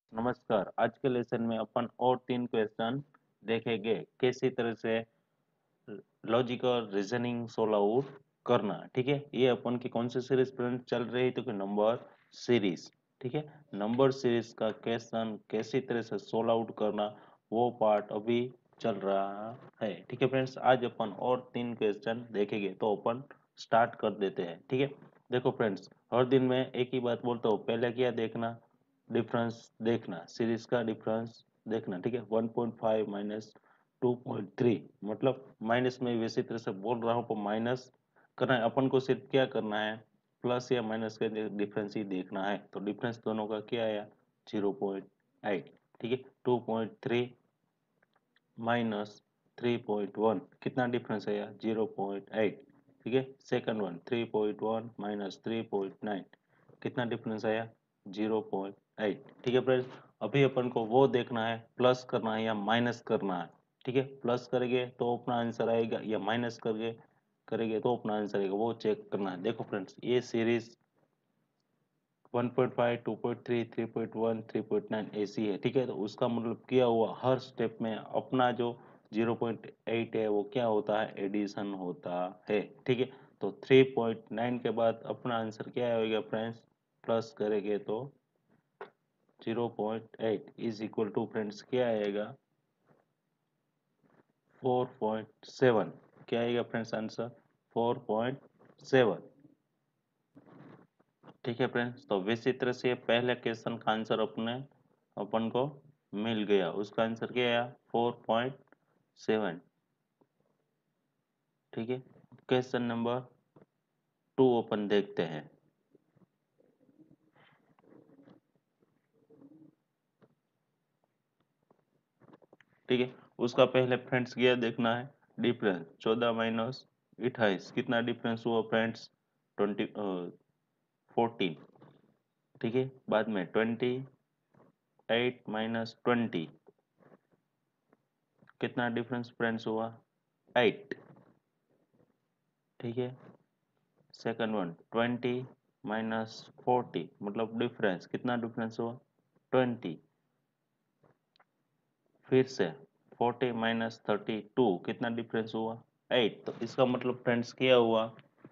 नमस्कार। आज के लेसन में अपन और 3 क्वेश्चन देखेंगे कैसी तरह से लॉजिकल रीजनिंग सोल्व आउट करना। ठीक है, ये अपन की कौन सी सीरीज फ्रेंड चल रही है? तो नंबर सीरीज। ठीक है, नंबर सीरीज का क्वेश्चन कैसी तरह से सोल्व आउट करना वो पार्ट अभी चल रहा है। ठीक है फ्रेंड्स, आज अपन और 3 क्वेश्चन देखेंगे तो अपन स्टार्ट कर देते हैं। ठीक है, देखो फ्रेंड्स, हर दिन मैं एक ही बात बोलता हूँ, पहले क्या देखना? डिफरेंस देखना, सीरीज का डिफरेंस देखना। ठीक है, 1.5 माइनस 2.3, मतलब माइनस में वैसी तरह से बोल रहा हूँ पर माइनस करना है अपन को। सिर्फ क्या करना है? प्लस या माइनस के डिफरेंस ही देखना है। तो डिफरेंस दोनों का क्या आया? 0.8। ठीक है, 2.3 माइनस 3.1, कितना डिफरेंस आया? 0.8। ठीक है, सेकंड वन 3.1 माइनस 3.9, कितना डिफरेंस आया? 0.8। ठीक है फ्रेंड्स, अभी अपन को वो देखना है प्लस करना है या माइनस करना है। ठीक है, प्लस करेंगे तो अपना आंसर आएगा या माइनस करके करेंगे तो अपना आंसर आएगा, वो चेक करना है। देखो फ्रेंड्स, ये सीरीज 1.5, 2.3, 3.1, 3.9 ऐसी है। ठीक है, तो उसका मतलब क्या हुआ? हर स्टेप में अपना जो 0.8 है वो क्या होता है? एडिशन होता है। ठीक है, तो 3.9 के बाद अपना आंसर क्या आएगा फ्रेंड्स? प्लस करेंगे तो 0.8 इज इक्वल टू फ्रेंड्स क्या आएगा? 4.7। क्या आएगा फ्रेंड्स आंसर? 4.7। ठीक है फ्रेंड्स, तो इसी तरह से पहले क्वेश्चन का आंसर अपन को मिल गया। उसका आंसर क्या आया? 4.7। ठीक है, क्वेश्चन नंबर 2 अपन देखते हैं। ठीक है, उसका पहले फ्रेंड्स क्या देखना है? डिफरेंस 14 माइनस 28, कितना डिफरेंस हुआ फ्रेंड्स? 14। ठीक है, बाद में 28 माइनस 20, कितना डिफरेंस फ्रेंड्स हुआ? 8। ठीक है, सेकंड वन 20 माइनस 40, मतलब डिफरेंस, कितना डिफरेंस हुआ? 20। फिर से 40 माइनस 32, कितना डिफरेंस हुआ? 8। तो इसका मतलब फ्रेंड्स क्या हुआ?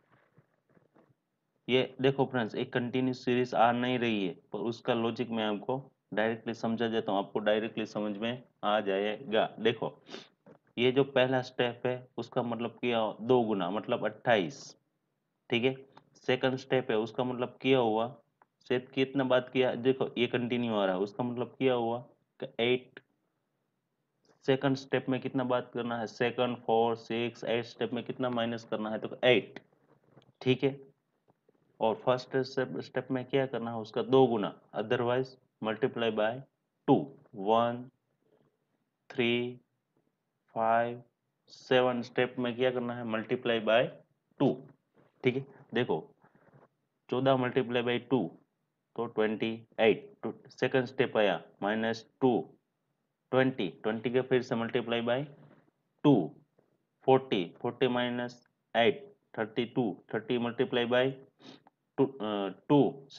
ये देखो फ्रेंड्स, एक कंटिन्यूस सीरीज आ नहीं रही है, पर उसका लॉजिक मैं आपको डायरेक्टली समझा देता हूँ, आपको डायरेक्टली समझ में आ जाएगा। देखो, ये जो पहला स्टेप है उसका मतलब किया 2 गुना, मतलब 28। ठीक है, सेकंड स्टेप है उसका मतलब किया हुआ सिर्फ कितना बात किया? देखो ये कंटिन्यू आ रहा है, उसका मतलब किया हुआ 8। सेकंड स्टेप में कितना बात करना है? सेकंड 4 6 8 स्टेप में कितना माइनस करना है? तो 8। ठीक है, और फर्स्ट स्टेप में क्या करना है? उसका 2 गुना, अदरवाइज मल्टीप्लाई बाय 2। 1 3 5 7 स्टेप में क्या करना है? Multiply by 2। ठीक है, देखो 14 मल्टीप्लाई बाई 2 तो 28। सेकंड स्टेप आया -2, 20 के फिर से multiply by 2, 40 minus 8, 32, 30 multiply by 2,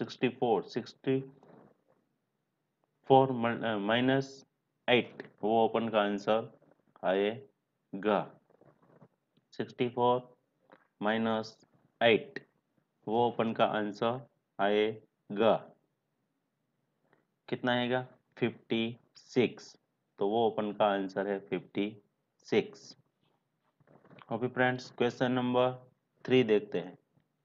64 minus 8, वो अपन का आंसर आएगा। 64 माइनस 8, वो अपन का आंसर आएगा। कितना आएगा? 56। तो वो अपन का आंसर है 56। अभी फ्रेंड्स क्वेश्चन नंबर 3 देखते हैं।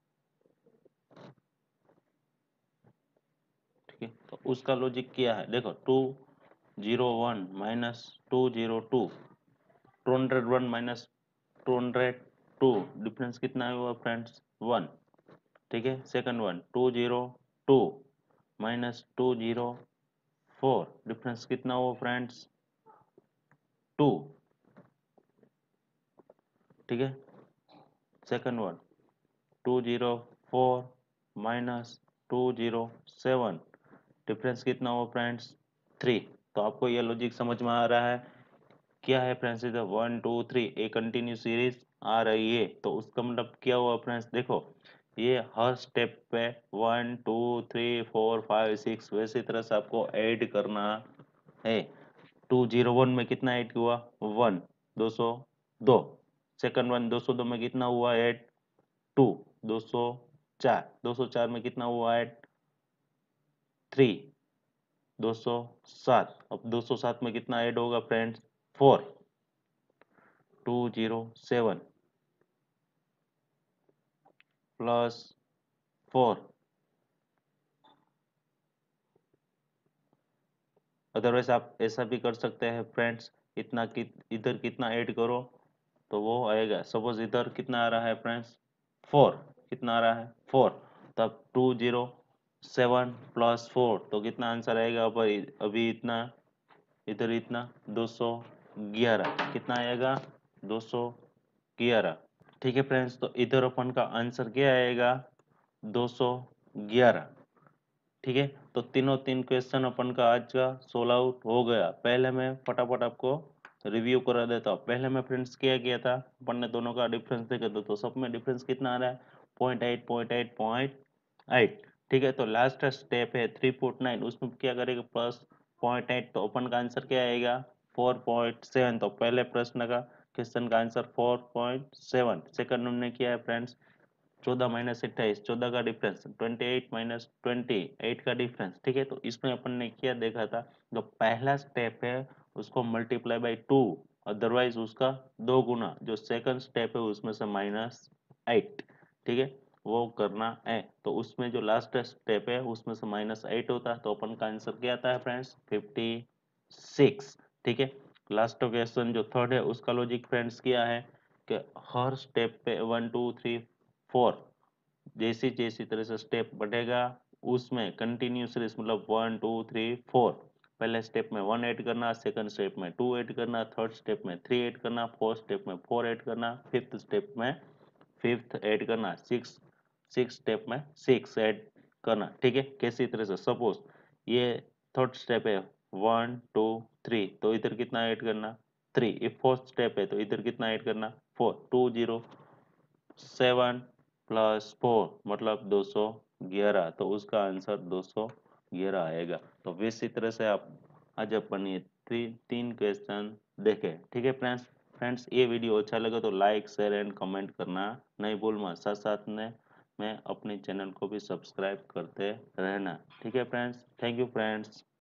ठीक है, तो उसका लॉजिक क्या है? देखो 201 माइनस 202, 201 माइनस 202, डिफरेंस कितना हुआ फ्रेंड्स? 1। ठीक है, सेकंड वन 202 माइनस 204, डिफरेंस कितना हुआ फ्रेंड्स? 2। ठीक है, सेकंड वन 204 माइनस 207, डिफरेंस कितना हुआ फ्रेंड्स? 3। तो आपको ये लॉजिक समझ में आ रहा है? क्या है फ्रेंड्स? इधर 1 2 3 एक कंटिन्यू सीरीज आ रही है, तो उसका मतलब क्या हुआ फ्रेंड्स? देखो ये हर स्टेप पे 1 2 3 4 5 6 वैसी तरह से आपको ऐड करना है। 201 में कितना ऐड हुआ? 1 202। सेकंड वन 202 में कितना हुआ ऐड? 2 204। 204 में कितना हुआ ऐड? 3 207। अब 207 में कितना ऐड होगा फ्रेंड्स? 4 207 प्लस 4। अदरवाइज आप ऐसा भी कर सकते हैं फ्रेंड्स, इतना कि इधर कितना ऐड करो तो वो आएगा। सपोज इधर कितना आ रहा है फ्रेंड्स? 4। कितना आ रहा है? 4। तब 207 प्लस 4 तो कितना आंसर आएगा? अभी इतना, इधर इतना 211। कितना आएगा? 211। ठीक है फ्रेंड्स, तो इधर अपन का आंसर क्या आएगा? 211। ठीक है, तो तीनों तीन क्वेश्चन अपन का आज का सोल्व आउट हो गया। पहले मैं फटाफट आपको रिव्यू करा देता हूँ। पहले मैं फ्रेंड्स क्या किया था, अपन ने दोनों का डिफरेंस देखा तो सब में डिफरेंस कितना आ रहा है? 0.8 0.8 0.8। ठीक है, तो लास्ट स्टेप है 3.9, उसमें क्या करेगा? प्लस 0.8, तो अपन का आंसर क्या आएगा? 4.7। तो पहले प्रश्न का क्वेश्चन का आंसर 4.7। सेकंड हमने किया है फ्रेंड्स 14 - 28, 14 का डिफरेंस 28 - 28 का डिफरेंस। ठीक है, तो इसमें अपन ने क्या देखा था, जो पहला स्टेप है उसको मल्टीप्लाई बाई 2, अदरवाइज उसका 2 गुना। जो सेकंड स्टेप है उसमें से -8। ठीक है, वो करना है। तो उसमें जो लास्ट स्टेप है उसमें से -8 होता है, तो अपन का आंसर क्या आता है फ्रेंड्स? 56। ठीक है, लास्ट क्वेश्चन जो थर्ड है उसका लॉजिक फ्रेंड्स क्या है कि हर स्टेप पे 1 2 3 4 जैसी जैसी तरह से स्टेप बढ़ेगा उसमें कंटिन्यूस रेस, मतलब 1 2 3 4। पहले स्टेप में 1 ऐड करना, सेकंड स्टेप में 2 ऐड करना, थर्ड स्टेप में 3 ऐड करना, फोर्थ स्टेप में 4 ऐड करना, फिफ्थ स्टेप में फिफ्थ ऐड करना, सिक्स स्टेप में 6 ऐड करना। ठीक है, कैसी तरह से सपोज ये थर्ड स्टेप है 1 2 3, तो इधर कितना ऐड करना? 3। ये फोर्थ स्टेप है तो इधर कितना ऐड करना? 4। 207 प्लस 4 मतलब 211, तो उसका आंसर 211 आएगा। तो इसी तरह से आप आज अपन ये तीन क्वेश्चन देखे। ठीक है फ्रेंड्स, ये वीडियो अच्छा लगे तो लाइक शेयर एंड कमेंट करना नहीं भूलना। साथ साथ में अपने चैनल को भी सब्सक्राइब करते रहना। ठीक है फ्रेंड्स, थैंक यू फ्रेंड्स।